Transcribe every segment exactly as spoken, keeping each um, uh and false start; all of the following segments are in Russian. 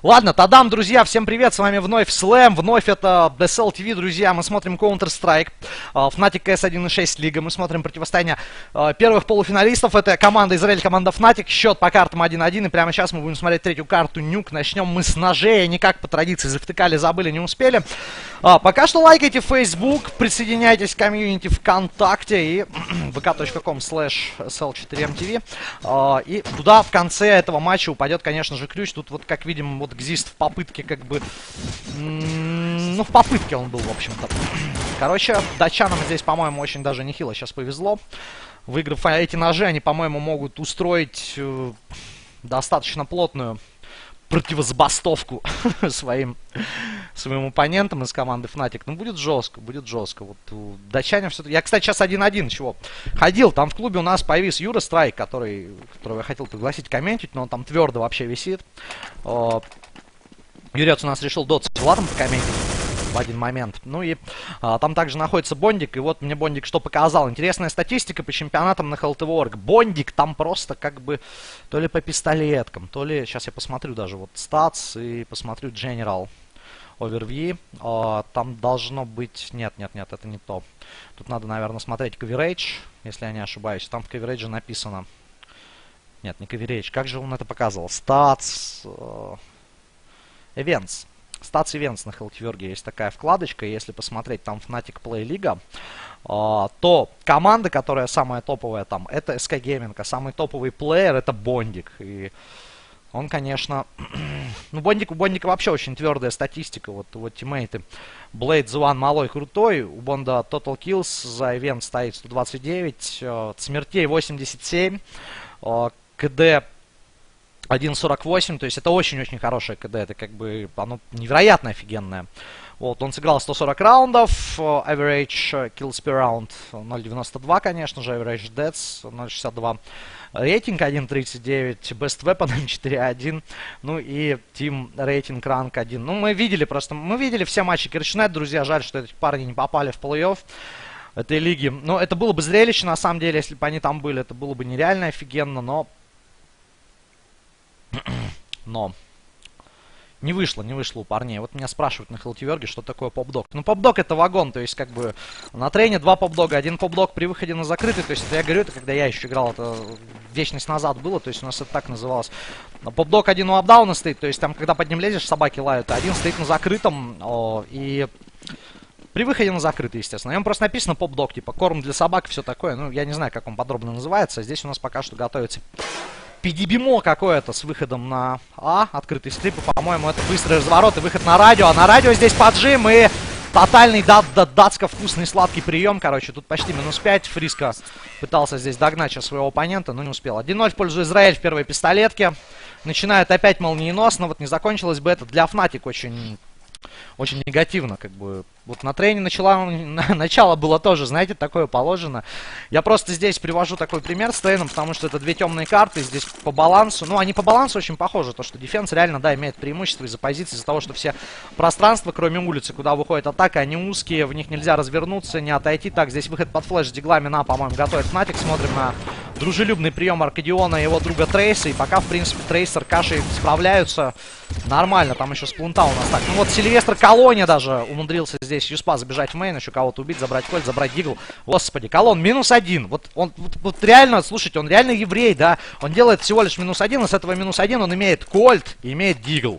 Ладно, тадам, друзья, всем привет, с вами вновь Слэм, вновь это ди эс эл ти ви, друзья, мы смотрим Counter-Strike, Fnatic си эс один и шесть лига, мы смотрим противостояние uh, первых полуфиналистов, это команда Израиль, команда Fnatic, счет по картам один один, и прямо сейчас мы будем смотреть третью карту Нюк, начнем мы с ножей, никак по традиции завтыкали, забыли, не успели. Uh, пока что лайкайте Facebook, присоединяйтесь к комьюнити ВКонтакте и ви ка точка ком слэш эс эл четыре эм ти ви, uh, и туда в конце этого матча упадет, конечно же, ключ, тут вот, как видим, вот Гзист в попытке, как бы, ну, в попытке он был, в общем-то. Короче, датчанам здесь, по-моему, очень даже нехило сейчас повезло. Выиграв эти ножи, они, по-моему, могут устроить э, достаточно плотную противозабастовку своим, своим оппонентам из команды Fnatic. Ну, будет жестко, будет жестко. Вот у датчане все-таки... Я, кстати, сейчас один один, чего? Ходил, там в клубе у нас появился Юра Страйк, который, которого я хотел пригласить комментить, но он там твердо вообще висит. Юрец у нас решил дот с Владом покомментить в один момент. Ну и а, там также находится Бондик. И вот мне Бондик что показал. Интересная статистика по чемпионатам на эл ти ви точка орг. Бондик там просто как бы то ли по пистолеткам, то ли... Сейчас я посмотрю даже вот статс и посмотрю General Overview. А, там должно быть... Нет, нет, нет, это не то. Тут надо, наверное, смотреть coverage, если я не ошибаюсь. Там в coverage написано... Нет, не coverage. Как же он это показывал? Статс... Events. Stats Events на эл ти ви точка орг есть такая вкладочка. Если посмотреть там Fnatic Play Liga, э, то команда, которая самая топовая там, это эс кей Gaming, а самый топовый плеер это Бондик. И он, конечно... ну, Бондик, у Бондика вообще очень твердая статистика. Вот его тиммейты. Blade One малой крутой. У Бонда Total Kills за ивент стоит сто двадцать девять. Э, смертей восемьдесят семь. Э, КД один сорок восемь, то есть это очень-очень хорошее КД, это как бы оно невероятно офигенное. Вот, он сыграл сто сорок раундов, average kills per round ноль девяносто два, конечно же, average deaths ноль шестьдесят два, рейтинг один тридцать девять, best weapon четыре один, ну и team рейтинг ранг один. Ну, мы видели просто, мы видели все матчи Кирчнет, друзья, жаль, что эти парни не попали в плей-офф этой лиги. Но это было бы зрелище, на самом деле, если бы они там были, это было бы нереально офигенно, но... Но не вышло, не вышло у парней. Вот меня спрашивают на эл ти ви точка орг, что такое поп-дог. Ну, поп-дог это вагон, то есть, как бы, на трене два поп-дога. Один поп-дог при выходе на закрытый, то есть, это я говорю, это когда я еще играл, это вечность назад было, то есть, у нас это так называлось. Поп-дог один у апдауна стоит, то есть, там, когда под ним лезешь, собаки лают, а один стоит на закрытом, о, и... При выходе на закрытый, естественно. На нем просто написано поп-дог, типа, корм для собак, все такое. Ну, я не знаю, как он подробно называется. Здесь у нас пока что готовится... Пидибимо какое-то с выходом на А, открытый стрип, и, по-моему, это быстрый разворот и выход на радио. А на радио здесь поджим и тотальный дат дат датско вкусный сладкий прием. Короче, тут почти минус пять. Фриско пытался здесь догнать сейчас своего оппонента, но не успел. один ноль в пользу Израиль в первой пистолетке. Начинают опять молниеносно. Вот не закончилось бы это для Fnatic очень... Очень негативно, как бы. Вот на трене начала, начало было тоже, знаете, такое положено. Я просто здесь привожу такой пример с трейном, потому что это две темные карты, здесь по балансу, ну, они по балансу очень похожи, то, что дефенс реально, да, имеет преимущество из-за позиции, из-за того, что все пространства, кроме улицы, куда выходит атака, они узкие, в них нельзя развернуться, не отойти. Так, здесь выход под флеш с диглами на, по-моему, готовит Fnatic, смотрим на дружелюбный прием Аркадиона и его друга Трейса, и пока, в принципе, Трейсер, Кашей справляются нормально, там еще сплунта у нас так. Ну вот, Сильвестр Колония даже умудрился здесь Юспа забежать в мейн, еще кого-то убить, забрать кольт, забрать дигл. Господи, Колон минус один. Вот он вот, вот реально, слушайте, он реально еврей, да. Он делает всего лишь минус один, и с этого минус один он имеет кольт и имеет дигл.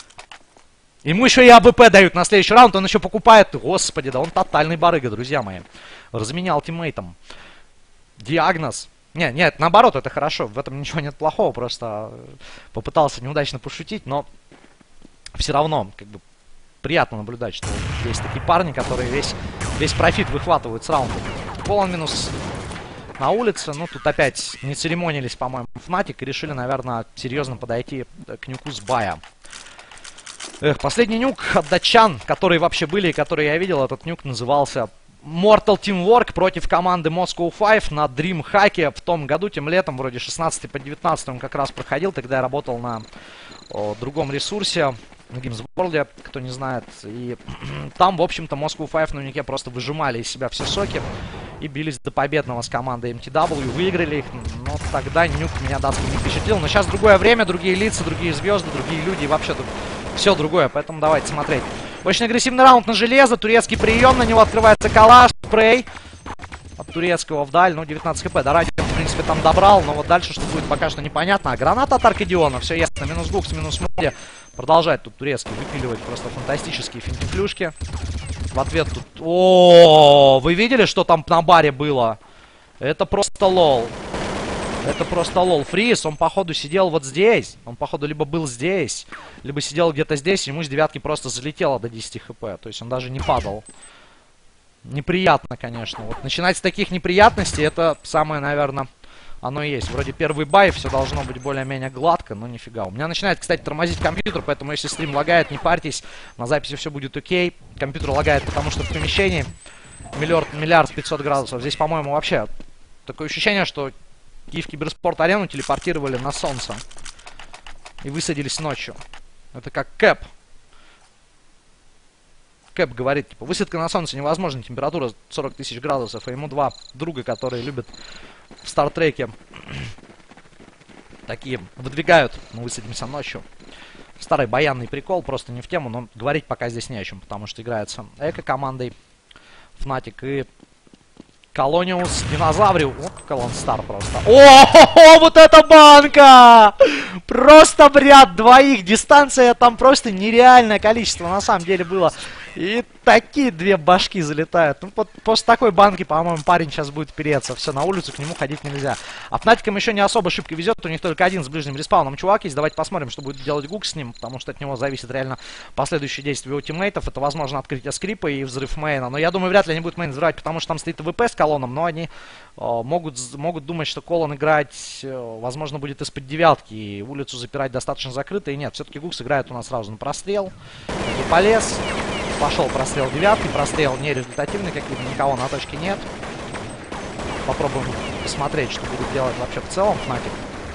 Ему еще и АБП дают на следующий раунд, он еще покупает. Господи, да он тотальный барыга, друзья мои. Разменял тиммейтом. Диагноз. Не, нет, наоборот, это хорошо, в этом ничего нет плохого, просто попытался неудачно пошутить, но все равно, как бы, приятно наблюдать, что есть такие парни, которые весь, весь профит выхватывают с раунда. Полон минус на улице, ну, тут опять не церемонились, по-моему, Fnatic и решили, наверное, серьезно подойти к нюку с бая. Эх, последний нюк от датчан, которые вообще были и которые я видел, этот нюк назывался... Mortal Teamwork против команды Moscow пять на DreamHack в том году, тем летом, вроде шестнадцатый по девятнадцатый он как раз проходил, тогда я работал на о, другом ресурсе, на Games World, кто не знает, и там, в общем-то, Moscow пять на унике просто выжимали из себя все соки, и бились до победного с командой эм ти дабл ю. Выиграли их, но тогда Нюк меня датский не впечатлил. Но сейчас другое время, другие лица, другие звезды, другие люди, и вообще тут все другое, поэтому давайте смотреть. Очень агрессивный раунд на железо, турецкий прием, на него открывается калаш, спрей от турецкого вдаль, ну, девятнадцать хп. До радио, в принципе, там добрал, но вот дальше что будет, пока что непонятно. А граната от Аркадиона, все ясно. Минус Гукс, минус Моди. Продолжает тут турецкий выпиливать просто фантастические финтифлюшки. В ответ тут... О, вы видели, что там на баре было? Это просто лол. Это просто лол. Фриз, он, походу, сидел вот здесь. Он, походу, либо был здесь, либо сидел где-то здесь, и ему с девятки просто залетело до десяти хп. То есть он даже не падал. Неприятно, конечно. Вот начинать с таких неприятностей, это самое, наверное, оно и есть. Вроде первый бай, все должно быть более-менее гладко, но нифига. У меня начинает, кстати, тормозить компьютер, поэтому если стрим лагает, не парьтесь. На записи все будет окей. Компьютер лагает, потому что в помещении миллиард, миллиард пятьсот градусов. Здесь, по-моему, вообще такое ощущение, что Киев Киберспорт Арену телепортировали на солнце и высадились ночью. Это как Кэп. Кэп говорит, типа, высадка на солнце невозможна, температура сорок тысяч градусов, а ему два друга, которые любят в Стартреке, такие выдвигают, мы высадимся ночью. Старый баянный прикол, просто не в тему, но говорить пока здесь не о чем, потому что играется эко-командой Fnatic и Колониус, Динозаврил. Вот Колон Стар просто. О, вот это банка! Просто в ряд двоих. Дистанция там просто нереальное количество на самом деле было. И такие две башки залетают. Ну, вот после такой банки, по-моему, парень сейчас будет переться. Все, на улицу к нему ходить нельзя. А Фнатикам еще не особо шибко везет. У них только один с ближним респауном чувак есть. Давайте посмотрим, что будет делать Гук с ним. Потому что от него зависит реально последующие действия его тиммейтов. Это, возможно, открытие скрипа и взрыв мейна. Но я думаю, вряд ли они будут мейн взрывать, потому что там стоит ВП с Колоном. Но они о, могут, могут думать, что Колон играть, о, возможно, будет из-под девятки. И улицу запирать достаточно закрыто. И нет, все-таки Гук сыграет у нас сразу на прострел. И полез. Пошел прострел девятки, прострел нерезультативный, как видно, никого на точке нет. Попробуем посмотреть, что будет делать вообще в целом Fnatic.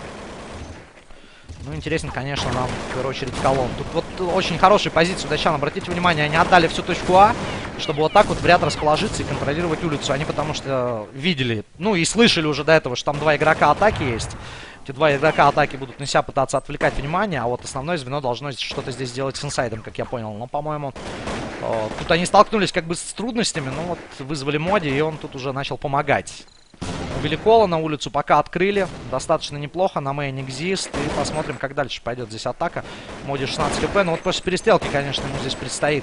Ну, интересно, конечно, нам, в первую очередь, Колон. Тут вот очень хорошая позиция у датчан. Обратите внимание, они отдали всю точку А, чтобы вот так вот в ряд расположиться и контролировать улицу. Они потому что видели, ну и слышали уже до этого, что там два игрока атаки есть. Эти два игрока атаки будут на себя пытаться отвлекать внимание, а вот основное звено должно что-то здесь делать с инсайдом, как я понял. Но, по-моему, тут они столкнулись как бы с трудностями, но вот вызвали Моди, и он тут уже начал помогать. Убили Кола, на улицу пока открыли, достаточно неплохо, на мейн экзист, и посмотрим, как дальше пойдет здесь атака. Моди шестнадцать хп, но вот после перестрелки, конечно, ему здесь предстоит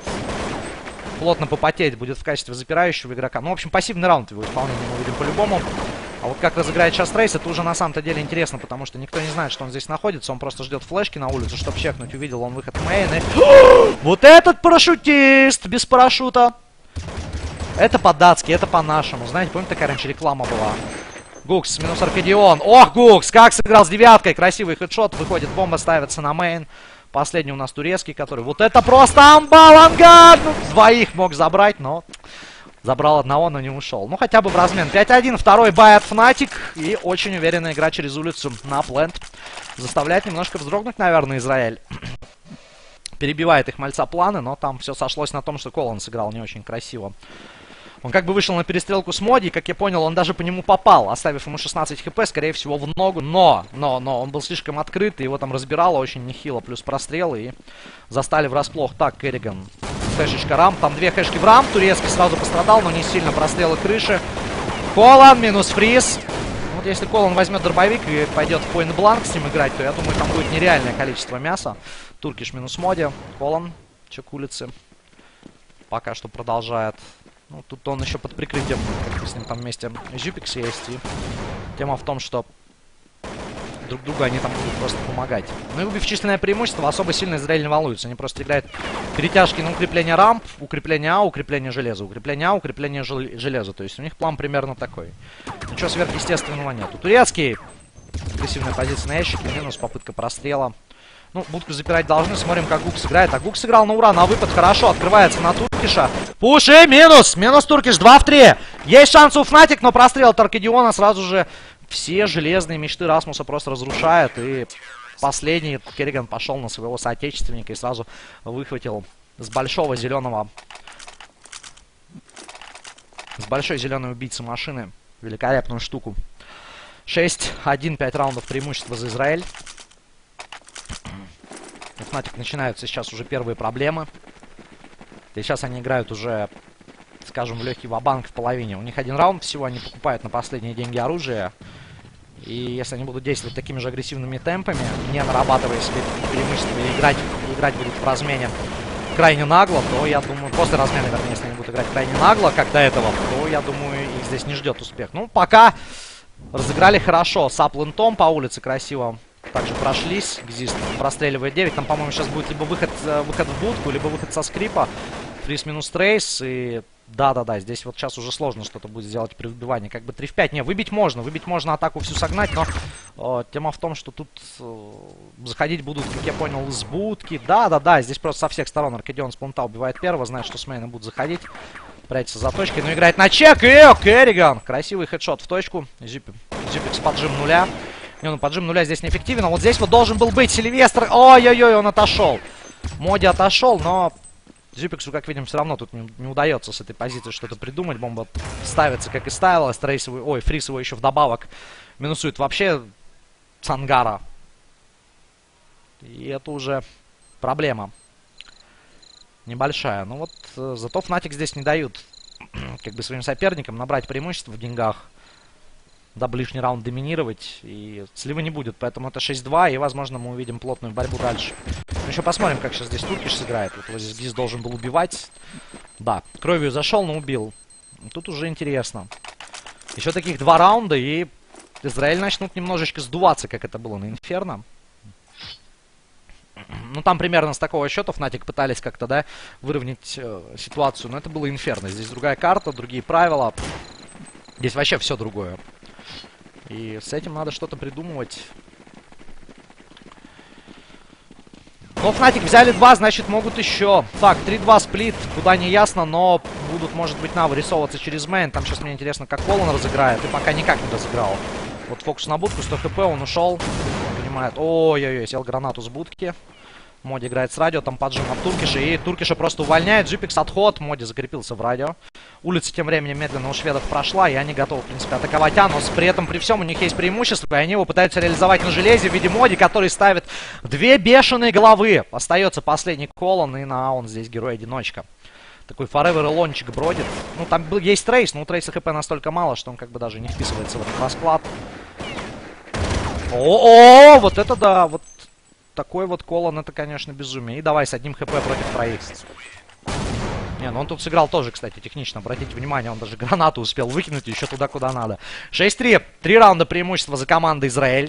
плотно попотеть, будет в качестве запирающего игрока. Ну, в общем, пассивный раунд его исполнения мы увидим по-любому. А вот как разыграет сейчас Трейс, это уже на самом-то деле интересно, потому что никто не знает, что он здесь находится. Он просто ждет флешки на улицу, чтобы чекнуть. Увидел он выход в мейн. И... вот этот парашютист без парашюта. Это по-датски, это по-нашему. Знаете, помните, такая раньше реклама была? Гукс минус Аркадион. Ох, Гукс, как сыграл с девяткой. Красивый хедшот. Выходит, бомба ставится на мейн. Последний у нас турецкий, который... вот это просто амбал, ангар! Ну, двоих мог забрать, но... забрал одного, но не ушел. Ну, хотя бы в размен. пять один. Второй бай от Fnatic. И очень уверенная игра через улицу на плент. Заставляет немножко вздрогнуть, наверное, Израиль. Перебивает их мальца планы, но там все сошлось на том, что Колон сыграл не очень красиво. Он как бы вышел на перестрелку с Моди, и, как я понял, он даже по нему попал, оставив ему шестнадцать хп, скорее всего, в ногу. Но, но, но, он был слишком открыт, и его там разбирало очень нехило, плюс прострелы, и застали врасплох. Так, Керриган, хэшечка рамп, там две хэшки в рамп, турецкий сразу пострадал, но не сильно, прострелы крыши. Колон минус фриз. Вот если Колон возьмет дробовик и пойдет в point-blank с ним играть, то я думаю, там будет нереальное количество мяса. Туркиш минус Моди, Колон, чек улицы, пока что продолжает. Ну, тут он еще под прикрытием, как с ним там вместе Жюпикс есть. И тема в том, что друг другу они там будут просто помогать. Ну и убив численное преимущество, особо сильно Израиль не волнуется. Они просто играют перетяжки на укрепление рамп, укрепление А, укрепление железа, укрепление А, укрепление железа. То есть у них план примерно такой. Ничего сверхъестественного нет. Турецкий, агрессивная позиция на ящике, минус попытка прострела. Ну, будку запирать должны. Смотрим, как Гук сыграет. А Гук сыграл на ура, на выпад хорошо. Открывается на Туркиша. Пуши, минус! Минус Туркиш, два в три. Есть шанс у Fnatic, но прострел от Аркадиона сразу же все железные мечты Расмуса просто разрушает. И последний Керриган пошел на своего соотечественника и сразу выхватил с большого зеленого с большой зеленой убийцы машины. Великолепную штуку. шесть один, пять раундов преимущества за Израиль. У Fnatic начинаются сейчас уже первые проблемы. И сейчас они играют уже, скажем, в легкий ва-банк в половине. У них один раунд всего, они покупают на последние деньги оружие. И если они будут действовать такими же агрессивными темпами, не нарабатывая себе преимущества и играть, и играть будут в размене крайне нагло, то я думаю, после размена, вернее, если они будут играть крайне нагло, как до этого, то я думаю, их здесь не ждет успех. Ну, пока разыграли хорошо. С аплентом по улице красиво также прошлись. Гзист простреливает девять. Там, по-моему, сейчас будет либо выход, выход в будку, либо выход со скрипа. Фриз минус трейс. И да-да-да, здесь вот сейчас уже сложно что-то будет сделать при выбивании. Как бы три в пять. Не, выбить можно. Выбить можно, атаку всю согнать. Но о, тема в том, что тут о, заходить будут, как я понял, из будки. Да-да-да, здесь просто со всех сторон Аркадион с плента убивает первого. Знает, что с мейна будут заходить. Прячется за точкой, но играет на чек. И Керриган. Красивый хедшот в точку. Зюпикс поджим нуля. Не, ну поджим нуля здесь неэффективен. А вот здесь вот должен был быть Сильвестр. Ой-ой-ой, он отошел. Моди отошел, но Зюпиксу, как видим, все равно тут не, не удается с этой позиции что-то придумать. Бомба ставится, как и ставилась. Трейс его, ой, Фриз его еще вдобавок минусует вообще с ангара. И это уже проблема небольшая. Ну вот, э, зато Fnatic здесь не дают как бы своим соперникам набрать преимущество в деньгах, дабы лишний раунд доминировать. И сливы не будет, поэтому это шесть два, и, возможно, мы увидим плотную борьбу дальше. Ну, еще посмотрим, как сейчас здесь Туркиш сыграет. Вот его здесь Гиз должен был убивать. Да, кровью зашел, но убил. Тут уже интересно. Еще таких два раунда, и Израиль начнут немножечко сдуваться, как это было на Инферно. Ну, там примерно с такого счета Fnatic пытались как-то, да, выровнять э, ситуацию. Но это было Инферно. Здесь другая карта, другие правила. Здесь вообще все другое. И с этим надо что-то придумывать. Но Fnatic взяли два, значит, могут еще. Так, три два сплит, куда не ясно, но будут, может быть, на вырисовываться через мейн. Там сейчас мне интересно, как Колон разыграет. И пока никак не разыграл. Вот фокус на будку, сто хп, он ушел. Понимает. Ой-ой-ой, сел гранату с будки. Моди играет с радио, там поджим от Туркиша, и Туркиша просто увольняет. Зюпикс отход, Моди закрепился в радио. Улица тем временем медленно у шведов прошла, и они готовы, в принципе, атаковать Анус. При этом, при всем, у них есть преимущество, и они его пытаются реализовать на железе в виде Моди, который ставит две бешеные головы. Остается последний Колон, и на он здесь герой-одиночка. Такой форевер элончик бродит. Ну, там был, есть Трейс, но у Трейса хп настолько мало, что он как бы даже не вписывается в этот расклад. О-о-о, вот это да, вот такой вот Колон, это, конечно, безумие. И давай с одним хп против троих. Не, ну он тут сыграл тоже, кстати, технично. Обратите внимание, он даже гранату успел выкинуть еще туда, куда надо. шесть три. Три раунда преимущества за командой Израиль.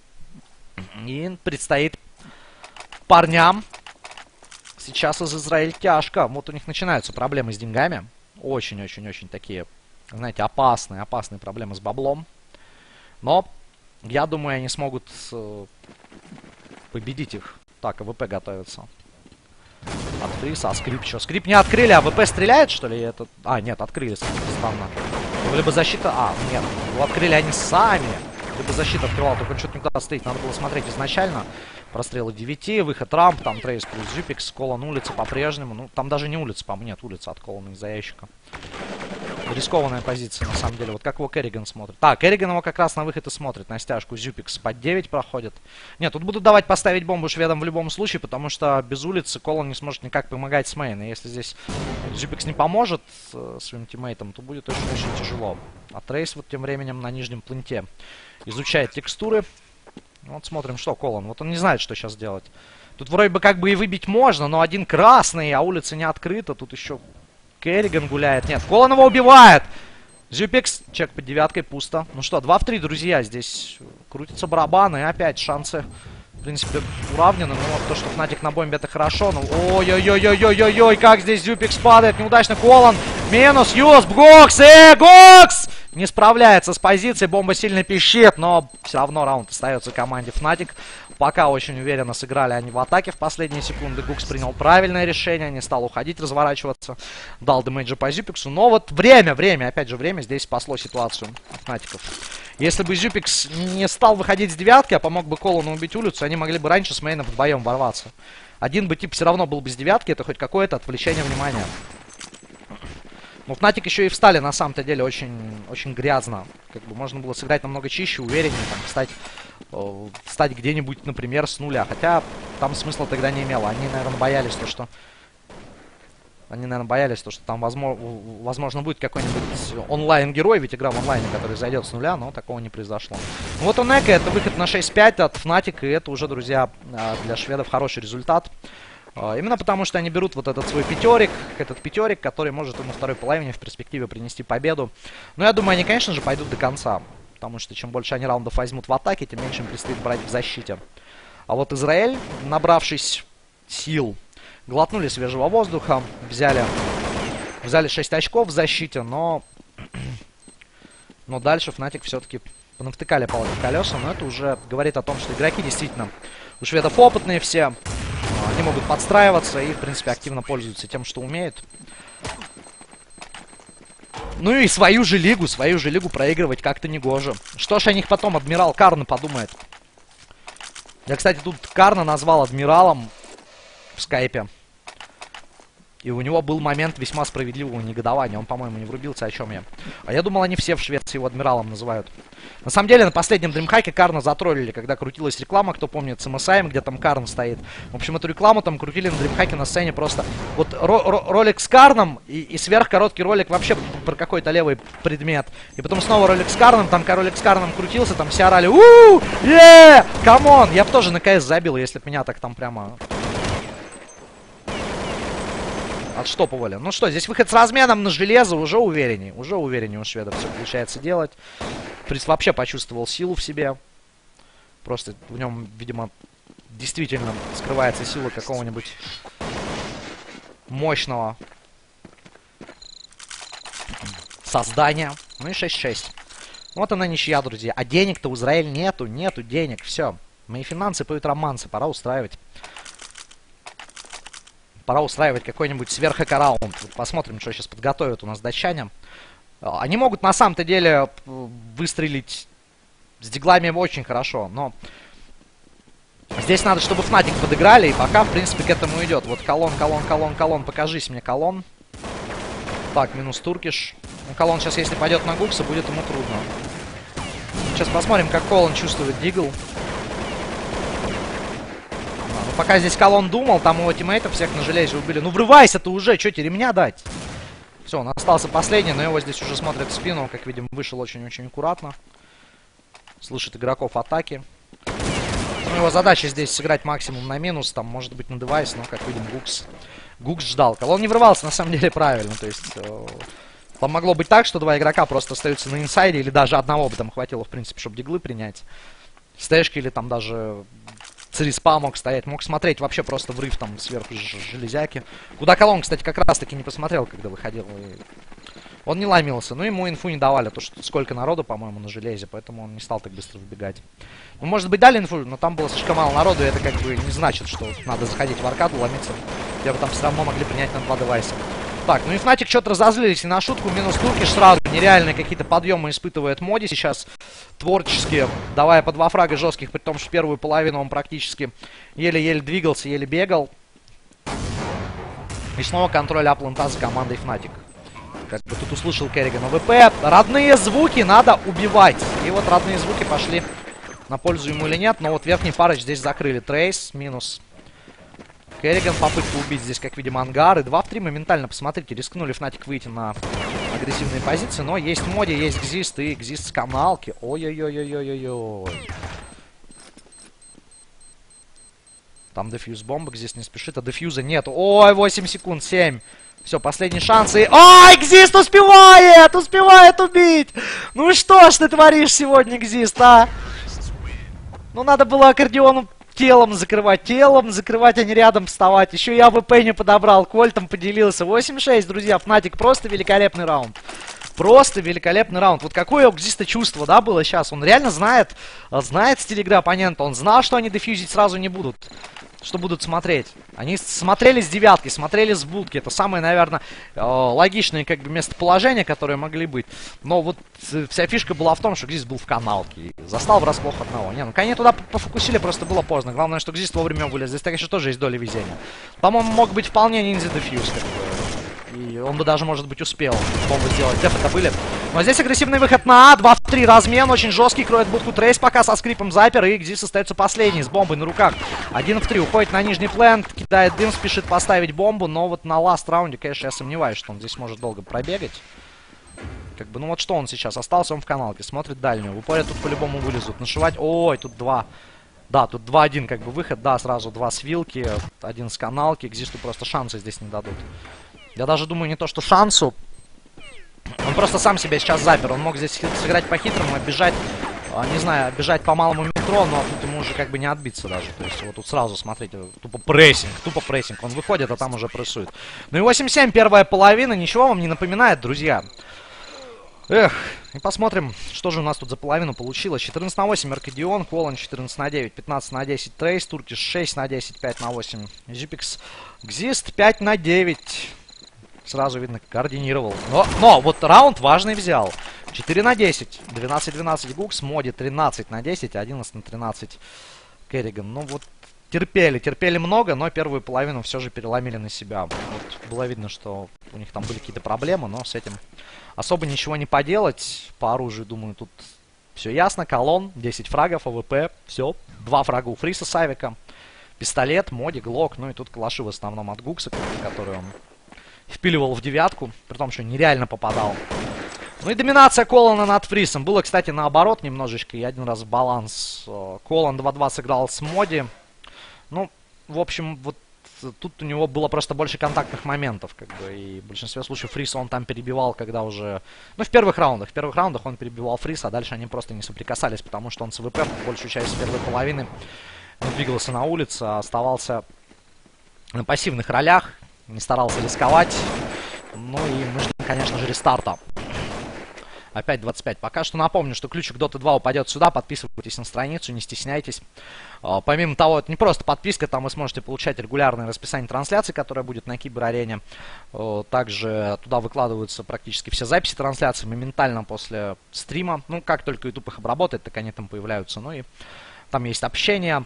И предстоит парням сейчас из Израиля тяжко. Вот у них начинаются проблемы с деньгами. Очень-очень-очень такие, знаете, опасные, опасные проблемы с баблом. Но я думаю, они смогут э, победить их. Так, АВП готовится. От Фриса, а скрип что? Скрип не открыли, а АВП стреляет, что ли? Это... А, нет, открыли, странно. Либо защита... А, нет, его открыли они сами. Либо защита открывала, только он что-то не туда стоит. Надо было смотреть изначально. Прострелы девяти, выход рамп, там Трейс плюс Зюпикс, Колон улица по-прежнему. Ну, там даже не улица, по-моему, нет, улица от Колона из-за ящика. Рискованная позиция, на самом деле. Вот как его Керриган смотрит. Так, Керриган его как раз на выход и смотрит. На стяжку Зюпикс под девять проходит. Нет, тут будут давать поставить бомбу шведам в любом случае, потому что без улицы Колон не сможет никак помогать с мейн. И если здесь Зюпикс не поможет э, своим тиммейтам, то будет очень-очень тяжело. А Трейс вот тем временем на нижнем пленте изучает текстуры. Вот смотрим, что Колон. Вот он не знает, что сейчас делать. Тут вроде бы как бы и выбить можно, но один красный, а улица не открыта. Тут еще Керриган гуляет. Нет, Колон его убивает. Зюпикс, чек под девяткой, пусто. Ну что, два в три, друзья. Здесь крутятся барабаны. И опять шансы, в принципе, уравнены. Ну вот то, что Fnatic на бомбе, это хорошо. Ну, ой-ой-ой-ой-ой-ой-ой, как здесь Зюпикс падает. Неудачно Колон. Минус, Юсп, Гокс, э, Гокс! Не справляется с позицией, бомба сильно пищит, но все равно раунд остается команде Fnatic. Пока очень уверенно сыграли они в атаке в последние секунды. Гукс принял правильное решение, не стал уходить, разворачиваться. Дал дэмэджа по Зюпиксу. Но вот время, время, опять же время здесь спасло ситуацию Фнатиков. Если бы Зюпикс не стал выходить с девятки, а помог бы Колону убить улицу, они могли бы раньше с мейном вдвоем ворваться. Один бы тип все равно был бы с девятки, это хоть какое-то отвлечение внимания. Ну, Fnatic еще и встали, на самом-то деле, очень, очень грязно. Как бы можно было сыграть намного чище, увереннее, там, встать, э, встать где-нибудь, например, с нуля. Хотя там смысла тогда не имело. Они, наверное, боялись то, что... Они, наверное, боялись, то, что там, возможно, возможно будет какой-нибудь онлайн-герой, ведь игра в онлайне, который зайдет с нуля, но такого не произошло. Ну, вот у Нека это выход на шесть пять от Fnatic, и это уже, друзья, для шведов хороший результат. Именно потому, что они берут вот этот свой пятерик, этот пятерик, который может ему второй половине в перспективе принести победу. Но я думаю, они, конечно же, пойдут до конца, потому что чем больше они раундов возьмут в атаке, тем меньше им предстоит брать в защите. А вот Израиль, набравшись сил, глотнули свежего воздуха, взяли, взяли шесть очков в защите, но, но дальше Fnatic все-таки понавтыкали палки в колеса, но это уже говорит о том, что игроки действительно у шведов опытные все, они могут подстраиваться и, в принципе, активно пользуются тем, что умеют. Ну и свою же лигу, свою же лигу проигрывать как-то негоже. Что ж о них потом адмирал Карна подумает? Я, кстати, тут Карна назвал адмиралом в скайпе. И у него был момент весьма справедливого негодования. Он, по-моему, не врубился, о чем я. А я думал, они все в Швеции его адмиралом называют. На самом деле, на последнем дримхаке Карна затроллили, когда крутилась реклама, кто помнит, с эм эс ай, где там Карн стоит. В общем, эту рекламу там крутили на дримхаке на сцене просто... Вот ро ро ролик с Карном и, и сверхкороткий ролик вообще про какой-то левый предмет. И потом снова ролик с Карном, там ролик с Карном крутился, там все орали: «Ууу! Еее! Камон!» Я бы тоже на КС забил, если бы меня так там прямо... Отштопывали. Ну что, здесь выход с разменом на железо уже увереннее. Уже увереннее у шведов все получается делать. Приз вообще почувствовал силу в себе. Просто в нем, видимо, действительно скрывается сила какого-нибудь мощного создания. Ну и шесть шесть. Вот она ничья, друзья. А денег-то у Израиля нету, нету денег. Все. Мои финансы поют романсы. Пора устраивать. Пора устраивать какой-нибудь сверхэко-раунд. Вот посмотрим, что сейчас подготовят у нас датчане. Они могут на самом-то деле выстрелить с диглами очень хорошо, но здесь надо, чтобы Fnatic подыграли, и пока, в принципе, к этому идет. Вот колон, колон, колон, колон, покажись мне, колон. Так, минус Туркиш. Ну, колон сейчас, если пойдет на Гукса, будет ему трудно. Сейчас посмотрим, как колон чувствует дигл. Пока здесь колон думал, там его тиммейтов всех на железе убили. Ну врывайся-то уже, что тебе ремня дать? Все, он остался последний, но его здесь уже смотрят в спину. Как видим, вышел очень-очень аккуратно. Слышит игроков атаки. Ну, его задача здесь сыграть максимум на минус, там, может быть, на девайс, но, как видим, Гукс, Гукс ждал. Колон не врывался, на самом деле, правильно. То есть, э, там могло быть так, что два игрока просто остаются на инсайде, или даже одного бы там хватило, в принципе, чтобы диглы принять. Стэшки или там даже... Цариспа мог стоять, мог смотреть вообще просто врыв там сверху железяки. Куда колон, кстати, как раз таки не посмотрел, когда выходил. И он не ломился. Ну, ему инфу не давали, то что сколько народу, по-моему, на железе, поэтому он не стал так быстро выбегать. Ну, может быть, дали инфу, но там было слишком мало народу, и это как бы не значит, что надо заходить в аркаду, ломиться. Где бы там все равно могли принять на два девайса. Так, ну и Fnatic что-то разозлились и на шутку. Минус Туркиш сразу. Нереальные какие-то подъемы испытывает Моди сейчас. Творчески, давая по два фрага жестких, при том, что первую половину он практически еле-еле двигался, еле бегал. И снова контроль апланта за командой Fnatic. Как бы тут услышал Керриган ОВП. Родные звуки надо убивать. И вот родные звуки пошли на пользу ему или нет. Но вот верхний парыч здесь закрыли. Трейс минус. Керриган, попытка убить здесь, как видим, ангар. И два в три моментально, посмотрите, рискнули Fnatic выйти на агрессивные позиции. Но есть Моди, есть Гзист и Гзист с каналки. Ой-ой-ой-ой-ой-ой. Там дефьюз бомба, Гзист не спешит, а дефьюза нет. Ой, восемь секунд, семь. Все, последний шанс и... Ой, Гзист успевает! Успевает убить! Ну что ж ты творишь сегодня, Гзист, а? Ну надо было аккордеону телом закрывать, телом закрывать, а не рядом вставать. Еще я АВП не подобрал, кольтом поделился. восемь шесть, друзья, Fnatic, просто великолепный раунд. Просто великолепный раунд. Вот какое у Гзиста чувство, да, было сейчас. Он реально знает, знает стиль игры оппонента. Он знал, что они дефьюзить сразу не будут. Что будут смотреть. Они смотрели с девятки, смотрели с будки. Это самое, наверное, логичное как бы местоположение, которое могли быть. Но вот вся фишка была в том, что Гзист был в каналке. И застал врасплох одного. Не, ну они туда пофокусили, просто было поздно. Главное, что Гзист вовремя вылез. Здесь так еще тоже есть доля везения. По-моему, мог быть вполне ниндзя дефьюз. Как бы. И он бы даже, может быть, успел бомбу сделать. Деф это были. Но здесь агрессивный выход на А. два в три размен. Очень жесткий. Кроет будку Трейс пока со скрипом Запер. И Гзис остается последний с бомбой на руках. один в три. Уходит на нижний плент. Кидает дым. Спешит поставить бомбу. Но вот на ласт раунде, конечно, я сомневаюсь, что он здесь может долго пробегать. Как бы, ну вот что он сейчас? Остался он в каналке. Смотрит дальнюю. В упоре тут по-любому вылезут. Нашивать. Ой, тут два. Да, тут два один как бы выход. Да, сразу два с вилки. Один с каналки. Гзисту просто шансы здесь не дадут. Я даже думаю, не то что шансу. Он просто сам себя сейчас запер. Он мог здесь сыграть по-хитрому, оббежать, не знаю, оббежать по малому метро, но тут ему уже как бы не отбиться даже. То есть вот тут сразу, смотрите, тупо прессинг, тупо прессинг. Он выходит, а там уже прессует. Ну и восемь семь, первая половина. Ничего вам не напоминает, друзья. Эх, и посмотрим, что же у нас тут за половину получилось. четырнадцать на восемь Аркадион, Колон четырнадцать на девять, пятнадцать на десять Трейс, Туркиш шесть на десять, пять на восемь Зипикс, Гзист пять на девять. Сразу видно, координировал. Но, но вот раунд важный взял. четыре на десять. двенадцать двенадцать Гукс. Моди тринадцать на десять. одиннадцать на тринадцать Керриган. Ну вот терпели. Терпели много, но первую половину все же переломили на себя. Вот было видно, что у них там были какие-то проблемы, но с этим особо ничего не поделать. По оружию, думаю, тут все ясно. Колон, десять фрагов, АВП. Все. Два фрага у Фриса с авика. Пистолет, Моди, Глок. Ну и тут калаши в основном от Гукса, которые он впиливал в девятку, при том, что нереально попадал. Ну и доминация Колона над Фрисом. Было, кстати, наоборот немножечко. И один раз в баланс. Колон два два сыграл с Моди. Ну, в общем, вот тут у него было просто больше контактных моментов. Как бы, и в большинстве случаев Фриса он там перебивал, когда уже... Ну, в первых раундах. В первых раундах он перебивал Фриса, а дальше они просто не соприкасались, потому что он с ВП большую часть первой половины не двигался на улице, а оставался на пассивных ролях. Не старался рисковать. Ну и мы ждем, конечно же, рестарта. Опять двадцать пять. Пока что напомню, что ключик Дота два упадет сюда. Подписывайтесь на страницу, не стесняйтесь. А, помимо того, это не просто подписка. Там вы сможете получать регулярное расписание трансляций, которое будет на Киберарене. А, также туда выкладываются практически все записи трансляций моментально после стрима. Ну, как только YouTube их обработает, так они там появляются. Ну и там есть общение.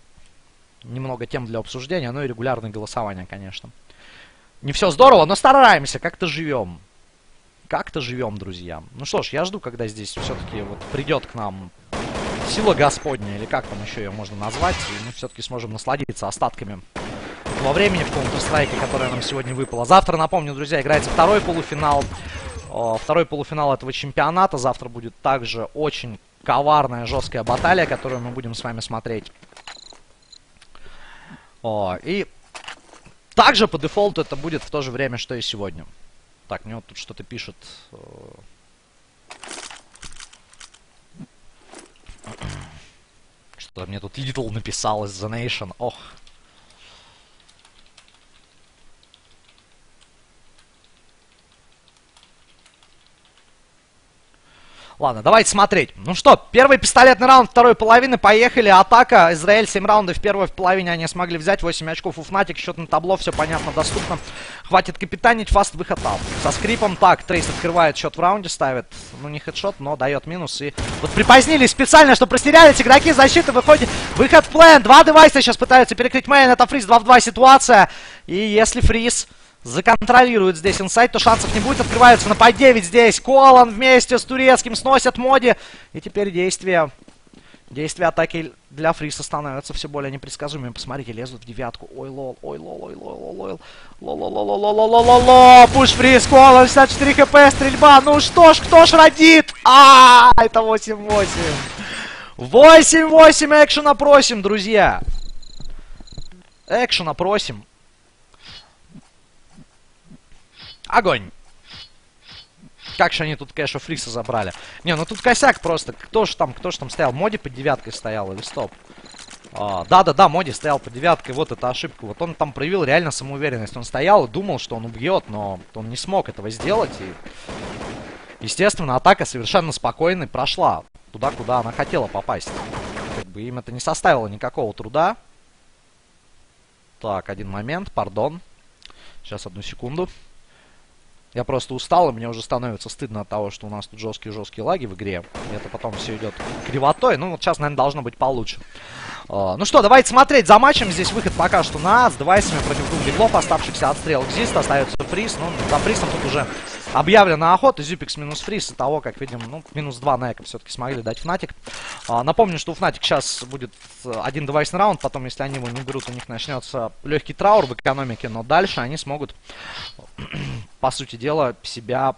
Немного тем для обсуждения. Ну и регулярное голосование, конечно. Не все здорово, но стараемся, как-то живем. Как-то живем, друзья. Ну что ж, я жду, когда здесь все-таки вот придет к нам сила Господня, или как там еще ее можно назвать, и мы все-таки сможем насладиться остатками во времени в Counter-Strike, которое нам сегодня выпало. Завтра, напомню, друзья, играется второй полуфинал. О, второй полуфинал этого чемпионата. Завтра будет также очень коварная, жесткая баталия, которую мы будем с вами смотреть. О, и... Также по дефолту это будет в то же время, что и сегодня. Так, мне вот тут что-то пишет. Что-то мне тут Little написал из The Nation. Ох. Ладно, давайте смотреть. Ну что, первый пистолетный раунд второй половины. Поехали. Атака. Израиль семь раундов. В первой в половине они смогли взять. восемь очков у Fnatic. Счет на табло. Все понятно, доступно. Хватит капитанить. Фаст выход ап. Со скрипом. Так, Трейс открывает счет в раунде. Ставит, ну не хедшот, но дает минус. И вот припозднились специально, что простерялись игроки защиты. Выходит. Выход в плей. Два девайса сейчас пытаются перекрыть мейн. Это Фриз. два в два ситуация. И если Фриз законтролирует здесь инсайд, то шансов не будет. Открываются на по девять здесь. Колон вместе с турецким сносят Моди. И теперь действия, действия атаки для Фриса становятся все более непредсказуемыми. Посмотрите, лезут в девятку. Ой, лол, ой, лол, ой, лол, ой, лол. Лол-лол-лол-лол-лол-лол-лол. Пуш Фриз, Колон, шестьдесят четыре хп, стрельба. Ну что ж, кто ж родит? А, это восемь восемь. восемь восемь экшена просим, друзья. Экшена просим. Огонь! Как же они тут, конечно, Фриса забрали. Не, ну тут косяк просто. Кто ж там, кто ж там стоял? Моди под девяткой стоял или стоп? Да-да-да, а, Моди стоял под девяткой. Вот эта ошибка. Вот он там проявил реально самоуверенность. Он стоял и думал, что он убьет, но он не смог этого сделать. И, естественно, атака совершенно спокойно прошла туда, куда она хотела попасть. Как бы им это не составило никакого труда. Так, один момент, пардон. Сейчас, одну секунду. Я просто устал, и мне уже становится стыдно от того, что у нас тут жесткие-жесткие лаги в игре. И это потом все идет кривотой. Ну, вот сейчас, наверное, должно быть получше. Uh, ну что, давайте смотреть за матчем. Здесь выход пока что на А с девайсами против двух диглов, оставшихся отстрел Xist. Остается фриз. Ну, за фризом тут уже объявлена охота. Зюпикс минус фриз. И того, как видим, ну, минус два на эко все-таки смогли дать Fnatic. Uh, напомню, что у Fnatic сейчас будет один девайсный раунд. Потом, если они его не берут, у них начнется легкий траур в экономике. Но дальше они смогут, по сути дела, себя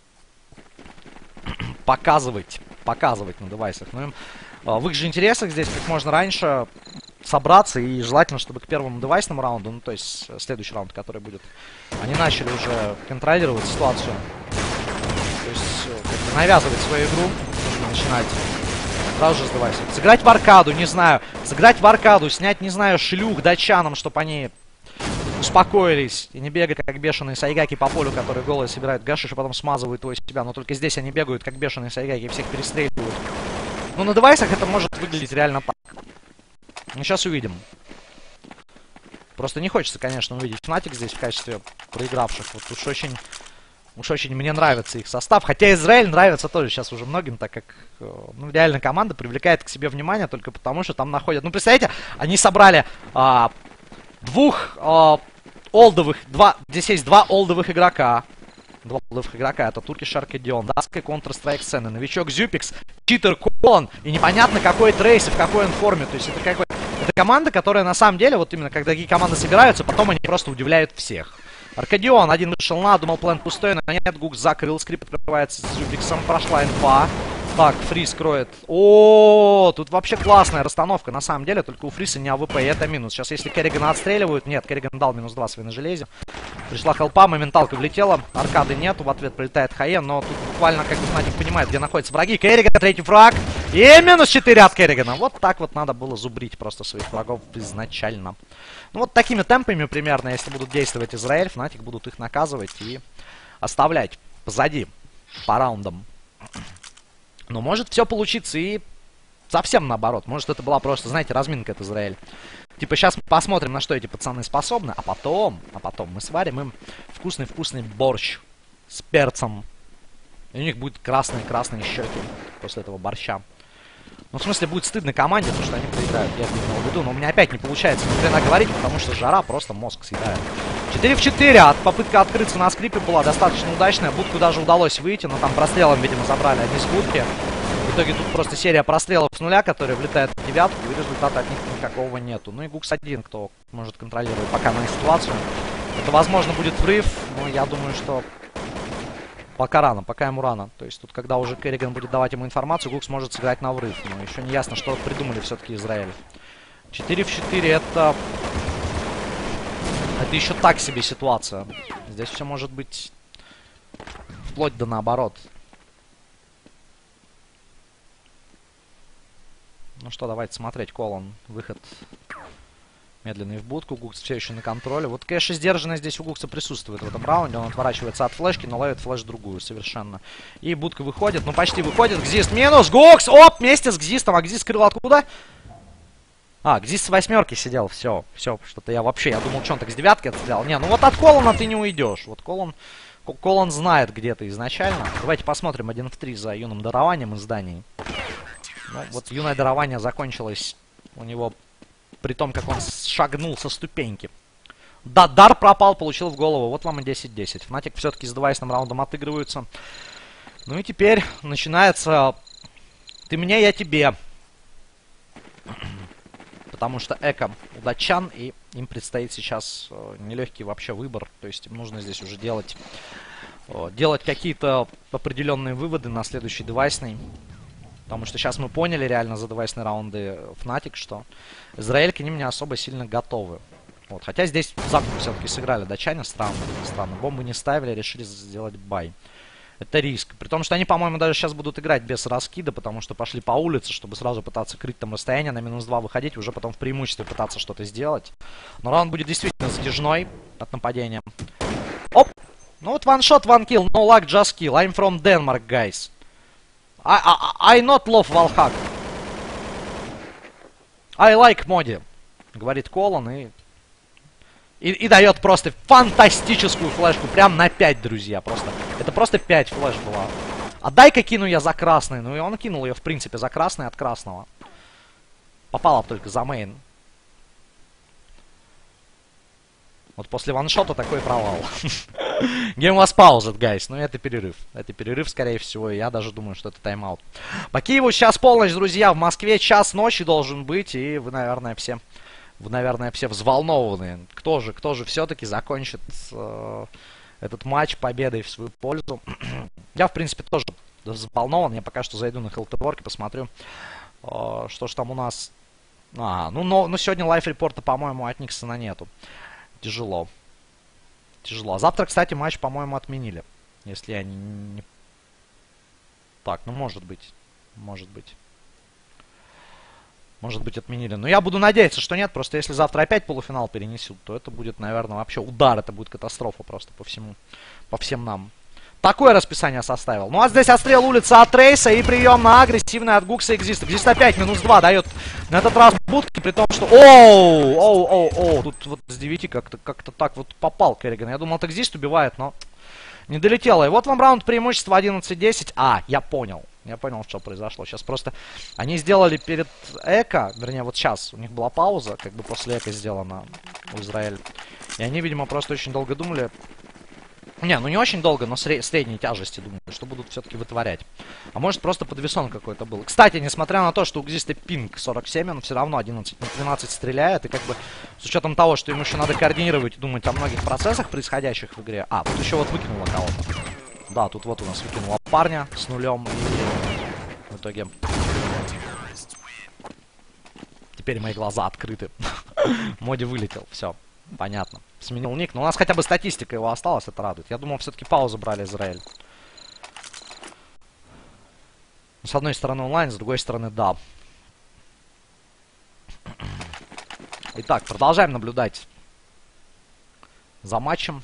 показывать. Показывать на девайсах. Ну, им в их же интересах здесь как можно раньше собраться, и желательно, чтобы к первому девайсному раунду, ну то есть следующий раунд, который будет, они начали уже контролировать ситуацию. То есть как бы навязывать свою игру, нужно начинать сразу же с девайсов. Сыграть в аркаду, не знаю, сыграть в аркаду, снять, не знаю, шлюх датчанам, чтобы они успокоились и не бегать как бешеные сайгаки по полю, которые голые собирают гашиш, и потом смазывают его себя. Но только здесь они бегают как бешеные сайгаки и всех перестреливают. Ну, на девайсах это может выглядеть реально так. Ну, сейчас увидим. Просто не хочется, конечно, увидеть Fnatic здесь в качестве проигравших. Вот уж очень, уж очень мне нравится их состав. Хотя Израиль нравится тоже сейчас уже многим, так как, ну, реально команда привлекает к себе внимание только потому, что там находят... Ну, представляете, они собрали а, двух а, олдовых... Два, здесь есть два олдовых игрока. Два олдовых игрока. Это Turkish Arcadion, датская Counter-Strike сцены, новичок Зюпикс, читер Колон, и непонятно какой Трейс и в какой он форме. То есть это какой... Это команда, которая на самом деле, вот именно когда такие команды собираются, потом они просто удивляют всех. Аркадион, один вышел на, думал план пустой, но нет, Гукс закрыл, скрипт открывается с Зюпиксом, прошла инфа. Так, Фриз кроет. О, тут вообще классная расстановка, на самом деле, только у Фриза не АВП, и это минус. Сейчас, если Керригана отстреливают, нет, Керриган дал минус два свои на железе. Пришла хелпа, моменталка влетела, аркады нету, в ответ прилетает Хаен, но тут буквально, как бы, Fnatic понимает, где находятся враги. Керриган, третий фраг, и минус четыре от Керригана. Вот так вот надо было зубрить просто своих врагов изначально. Ну вот такими темпами примерно, если будут действовать Израиль, Fnatic будут их наказывать и оставлять позади по раундам. Но может все получиться и совсем наоборот. Может это была просто, знаете, разминка от Израиля. Типа сейчас мы посмотрим, на что эти пацаны способны, а потом, а потом мы сварим им вкусный-вкусный борщ с перцем. И у них будут красные-красные щеки после этого борща. Ну, в смысле, будет стыдно команде, потому что они проиграют. Я это имел в виду, но у меня опять не получается ни хрена говорить, потому что жара просто мозг съедает. четыре в четыре. От попытка открыться на скрипе была достаточно удачная. Будку даже удалось выйти, но там прострелом, видимо, забрали они с будки. В итоге тут просто серия прострелов с нуля, которые влетают в девятку, и результата от них никакого нету. Ну и Гукс один, кто может контролировать пока на ситуацию. Это, возможно, будет врыв, но я думаю, что пока рано, пока ему рано. То есть тут, когда уже Керриган будет давать ему информацию, Гукс может сыграть на врыв. Но еще не ясно, что придумали все-таки Израиль. четыре в четыре это... Это еще так себе ситуация. Здесь все может быть вплоть до наоборот. Ну что, давайте смотреть. Колон. Выход медленный в будку. Гукс все еще на контроле. Вот, конечно, сдержанность здесь у Гукса присутствует в этом раунде. Он отворачивается от флешки, но ловит флеш другую совершенно. И будка выходит. Ну, почти выходит. Гзист минус. Гукс! Оп! Вместе с Гзистом. А Гзист скрыл откуда? А, Гзист с восьмерки сидел. Все, все. Что-то я вообще... Я думал, что он так с девятки отстрелял. Не, ну вот от Колона ты не уйдешь. Вот Колон... Колон знает где-то изначально. Давайте посмотрим один в три за юным дарованием изданий. Ну, вот юное дарование закончилось у него при том, как он шагнул со ступеньки. Да, дар пропал, получил в голову. Вот вам и десять десять. Fnatic все-таки с девайсным раундом отыгрываются. Ну и теперь начинается ты мне, я тебе. Потому что эко у датчан, и им предстоит сейчас э, нелегкий вообще выбор. То есть им нужно здесь уже делать, э, делать какие-то определенные выводы на следующий девайсный. Потому что сейчас мы поняли реально за девайсные раунды Fnatic, что Израиль к ним не особо сильно готовы. Вот. Хотя здесь закуп все-таки сыграли датчане, странно, странно. Бомбы не ставили, решили сделать бай. Это риск. При том, что они, по-моему, даже сейчас будут играть без раскида, потому что пошли по улице, чтобы сразу пытаться крыть там расстояние, на минус два выходить, уже потом в преимуществе пытаться что-то сделать. Но раунд будет действительно затяжной от нападения. Оп! Ну вот ваншот, one kill, no luck, just kill. I'm from Denmark, guys. I, I, I not love Valhak. I like моди, говорит Колон, и... И, и дает просто фантастическую флешку. Прям на пять, друзья. Просто. Это просто пять флеш была. А дай-ка кину я за красный. Ну и он кинул ее, в принципе, за красный от красного. Попала только за мейн. Вот после ваншота такой провал. Game was paused, guys. Ну это перерыв. Это перерыв, скорее всего. И я даже думаю, что это тайм-аут. По Киеву сейчас полночь, друзья. В Москве час ночи должен быть. И вы, наверное, все... Вы, наверное, все взволнованы. Кто же, кто же все-таки закончит э, этот матч победой в свою пользу? Я, в принципе, тоже взволнован. Я пока что зайду на Хелтерворк и посмотрю, э, что же там у нас. А, ну, но, но сегодня лайф-репорта, по-моему, от Никсона нету. Тяжело. Тяжело. А завтра, кстати, матч, по-моему, отменили. Если я не, не... Так, ну, может быть. Может быть. Может быть, отменили. Но я буду надеяться, что нет. Просто если завтра опять полуфинал перенесут, то это будет, наверное, вообще удар. Это будет катастрофа просто по всему, по всем нам. Такое расписание составил. Ну а здесь отстрел улицы от Трейса и прием на агрессивный от Гукса Экзист. Экзист опять минус два дает на этот раз будки, при том, что... Оу, оу, оу, оу. Тут вот с девяти как-то как-то так вот попал Керриган. Я думал, от Экзист убивает, но не долетело. И вот вам раунд преимущества одиннадцать десять. А, я понял. Я понял, что произошло. Сейчас просто они сделали перед Эко, вернее, вот сейчас у них была пауза, как бы после Эко сделана у Израиля. И они, видимо, просто очень долго думали... Не, ну не очень долго, но сред... средней тяжести, думаю, что будут все-таки вытворять. А может просто подвесон какой-то был. Кстати, несмотря на то, что у Экзиста пинг сорок семь, он все равно одиннадцать на тринадцать стреляет. И как бы с учетом того, что ему еще надо координировать и думать о многих процессах, происходящих в игре. А, тут еще вот выкинула кого-то. Да, тут вот у нас выкинула парня с нулем. И в итоге... Теперь мои глаза открыты. Моди вылетел, все. Понятно. Сменил ник. Но у нас хотя бы статистика его осталась, это радует. Я думал, все-таки паузу брали Израиль. С одной стороны онлайн, с другой стороны да. Итак, продолжаем наблюдать за матчем.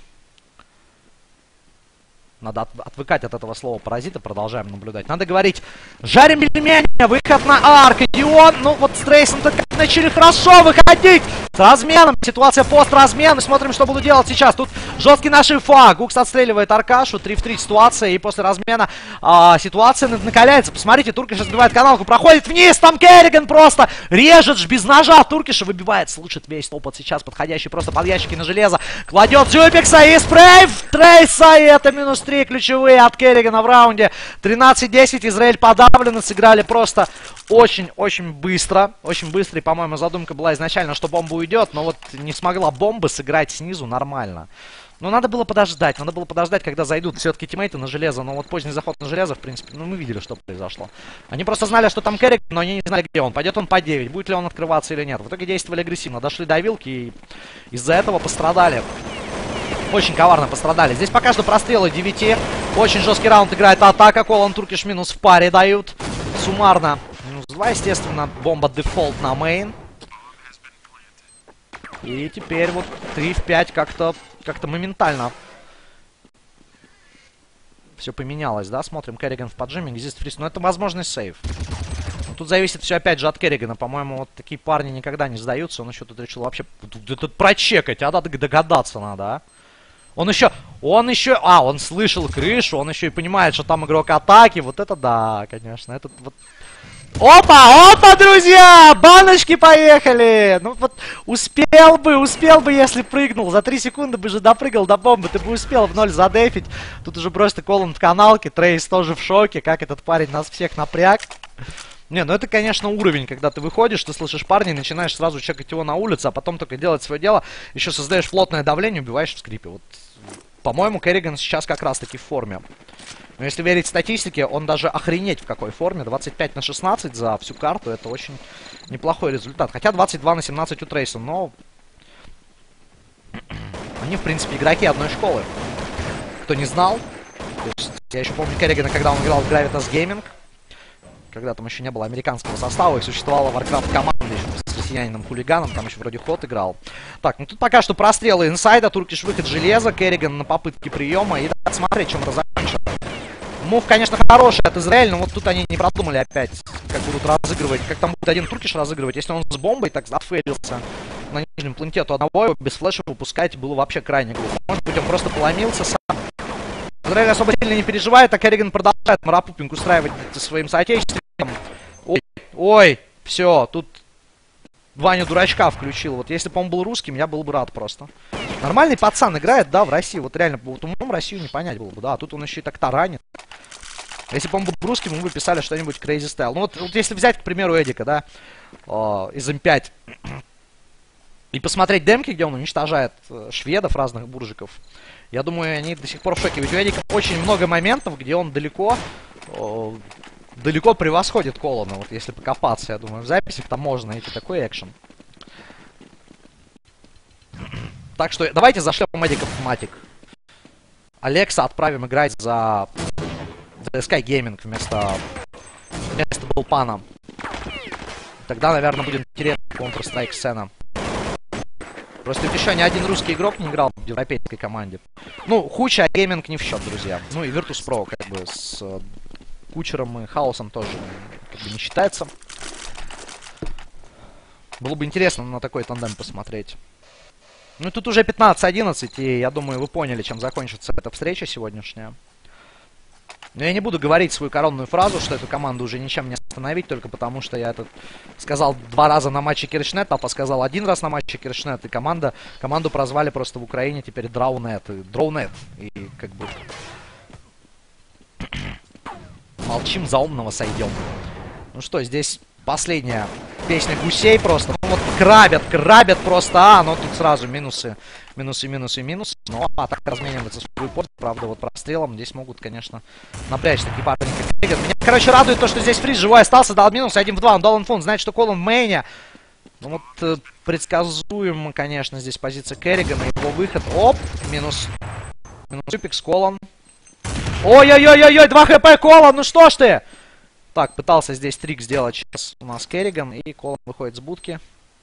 Надо от, отвыкать от этого слова паразита. Продолжаем наблюдать. Надо говорить: жарим пельмени, выход на арк. И он, ну вот с Трейсом-то как начали хорошо выходить. С разменом. Ситуация пост-размен. Смотрим, что буду делать сейчас. Тут жесткий наш ифа. Гукс отстреливает Аркашу. три в три ситуация. И после размена а, ситуация накаляется. Посмотрите, Туркиш разбивает каналку. Проходит вниз. Там Керриган просто режет ж без ножа. Туркиша выбивает. Слушает весь опыт сейчас подходящий просто под ящики на железо. Кладет Джубикса и спрей в Трейса. И это минус три ключевые от Керригана в раунде. тринадцать десять. Израиль подавлено. Сыграли просто очень-очень быстро. Очень быстро. И, по-моему, задумка была изначально, что бомба уйдет. Но вот не смогла бомба сыграть снизу нормально. Но надо было подождать. Надо было подождать, когда зайдут все-таки тиммейты на железо. Но вот поздний заход на железо, в принципе, ну мы видели, что произошло. Они просто знали, что там Керриган, но они не знали, где он. Пойдет он по девять. Будет ли он открываться или нет. В итоге действовали агрессивно. Дошли до вилки и из-за этого пострадали. Очень коварно пострадали. Здесь пока что прострелы девяти. Очень жесткий раунд играет атака. Колон Туркиш минус в паре дают. Суммарно минус два, естественно. Бомба дефолт на мейн. И теперь вот три в пять как-то как-то моментально все поменялось, да? Смотрим, Керриган в поджиме, здесь фриз. Но это возможный сейв. Но тут зависит все опять же от Керригана. По-моему, вот такие парни никогда не сдаются. Он еще тут решил вообще тут, тут прочекать, а надо догадаться надо, а? Он еще, он еще, а, он слышал крышу, он еще и понимает, что там игрок атаки. Вот это да, конечно, этот вот... Опа, опа, друзья! Баночки поехали! Ну вот, успел бы, успел бы, если прыгнул. За три секунды бы же допрыгал до бомбы, ты бы успел в ноль задефить. Тут уже просто Колон в каналке, Трейс тоже в шоке, как этот парень нас всех напряг. Не, ну это, конечно, уровень, когда ты выходишь, ты слышишь парня и начинаешь сразу чекать его на улице, а потом только делать свое дело. Еще создаешь плотное давление, убиваешь в скрипе. Вот, по-моему, Керриган сейчас как раз-таки в форме. Но если верить статистике, он даже охренеть в какой форме. двадцать пять на шестнадцать за всю карту, это очень неплохой результат. Хотя двадцать два на семнадцать у Трейса, но... Они, в принципе, игроки одной школы. Кто не знал. Я еще помню Керригана, когда он играл в Gravitas Gaming. Когда там еще не было американского состава, и существовала Warcraft команда еще с россиянином хулиганом, там еще вроде ход играл. Так, ну тут пока что прострелы инсайда, Туркиш выход железа, Керриган на попытке приема, и да, смотреть, чем это закончится. Мув, конечно, хороший от Израиля, но вот тут они не продумали опять, как будут разыгрывать, как там будет один Туркиш разыгрывать. Если он с бомбой, так отфейлился. на нижнем планете, одного его без флеша выпускать было вообще крайне глупо. Может быть, он просто поломился сам. Израиль особо сильно не переживает, а Керриган продолжает марапупинг устраивать своим соотечественникам. Ой, ой, все, тут Ваню дурачка включил. Вот если бы он был русским, я был бы рад просто. Нормальный пацан играет, да, в России. Вот реально, вот умом Россию не понять было бы, да. А тут он еще и так таранит. Если бы он был русским, мы бы писали что-нибудь crazy style. Ну вот, вот если взять, к примеру, Эдика, да, э, из эм пять, и посмотреть демки, где он уничтожает э, шведов, разных буржиков, я думаю, они до сих пор в шоке. Ведь у Эдика очень много моментов, где он далеко, э, далеко превосходит Колона. Вот если покопаться, я думаю, в записях там можно найти такой экшен. Так что давайте зашлем Эдика в Матик. Алекса отправим играть за Sky Gaming вместо, вместо Булпана. Тогда, наверное, будет интересно Counter-Strike сцена. Просто еще ни один русский игрок не играл в европейской команде. Ну, Хуча, Гейминг не в счет, друзья. Ну и Virtus.pro, как бы, с uh, Кучером и Хаосом тоже, как бы, не считается. Было бы интересно на такой тандем посмотреть. Ну, тут уже пятнадцать одиннадцать, и я думаю, вы поняли, чем закончится эта встреча сегодняшняя. Но я не буду говорить свою коронную фразу, что эту команду уже ничем не остановить, только потому что я это сказал два раза на матче Киршнет, папа сказал один раз на матче Киршнет, и команда, команду прозвали просто в Украине теперь Драунет, и Дроунет, и как бы... Молчим, за умного сойдем. Ну что, здесь последняя песня гусей просто. Ну вот крабят, крабят просто. А, ну тут сразу минусы, минусы, минусы, минусы. Ну а так разменивается в свою пользу. Правда, вот прострелом здесь могут, конечно, напрячь такие парни, как Керриган. Меня, короче, радует то, что здесь Фриз живой остался. Дал минус один в два. Он дал инфу. Он знает, что Колон в мейне. Ну вот э, предсказуемо, конечно, здесь позиция Керригана. Его выход. Оп, минус. Минус Юпикс, Колон. Ой-ой-ой-ой-ой, два хп Колон. Ну что ж ты? Так, пытался здесь трик сделать сейчас у нас Керриган, и Колон выходит с будки.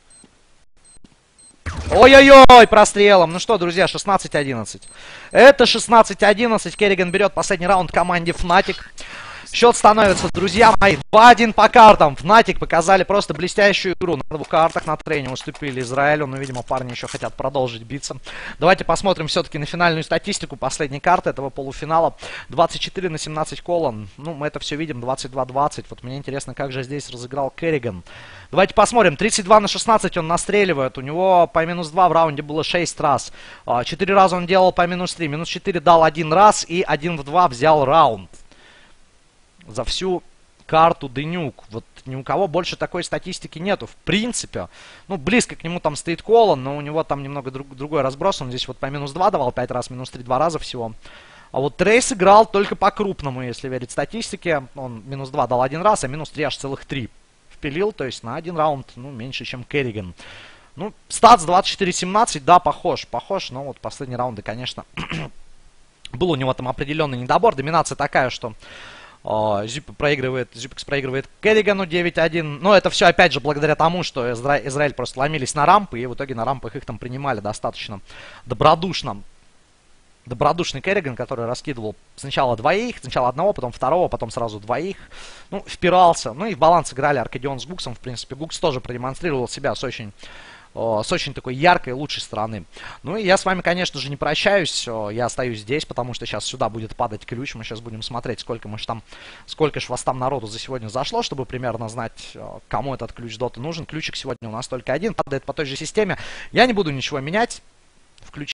Ой-ой-ой, прострелом. Ну что, друзья, шестнадцать одиннадцать. Это шестнадцать одиннадцать. Керриган берет последний раунд команде Fnatic. Счет становится, друзья мои, два один по картам. Fnatic показали просто блестящую игру. На двух картах на трене уступили Израилю. Но, видимо, парни еще хотят продолжить биться. Давайте посмотрим все-таки на финальную статистику последней карты этого полуфинала. двадцать четыре на семнадцать Колон. Ну, мы это все видим. двадцать два двадцать. Вот мне интересно, как же здесь разыграл Керриган. Давайте посмотрим. тридцать два на шестнадцать он настреливает. У него по минус два в раунде было шесть раз. четыре раза он делал по минус три. Минус четыре дал один раз. И один в два взял раунд. За всю карту Денюк. Вот ни у кого больше такой статистики нету. В принципе. Ну, близко к нему там стоит Колон, но у него там немного друг, другой разброс. Он здесь вот по минус два давал пять раз, минус три два раза всего. А вот Трейс играл только по-крупному, если верить статистике. Он минус два дал один раз, а минус три аж целых три впилил. То есть на один раунд, ну, меньше, чем Керриган. Ну, статс двадцать четыре семнадцать, да, похож. Похож, но вот последние раунды, конечно, был у него там определенный недобор. Доминация такая, что... Зюп проигрывает, Зюпикс проигрывает Керригану девять один. Но это все опять же благодаря тому, что Изра... Израиль просто ломились на рампы. И в итоге на рампах их там принимали достаточно добродушно. Добродушный Керриган, который раскидывал сначала двоих, сначала одного, потом второго, потом сразу двоих. Ну, впирался. Ну и в баланс играли Аркадион с Гуксом. В принципе, Гукс тоже продемонстрировал себя с очень... с очень такой яркой, лучшей стороны. Ну и я с вами, конечно же, не прощаюсь. Я остаюсь здесь, потому что сейчас сюда будет падать ключ. Мы сейчас будем смотреть, сколько мы ж там, сколько ж вас там народу за сегодня зашло, чтобы примерно знать, кому этот ключ доты нужен. Ключик сегодня у нас только один, падает по той же системе. Я не буду ничего менять. Включить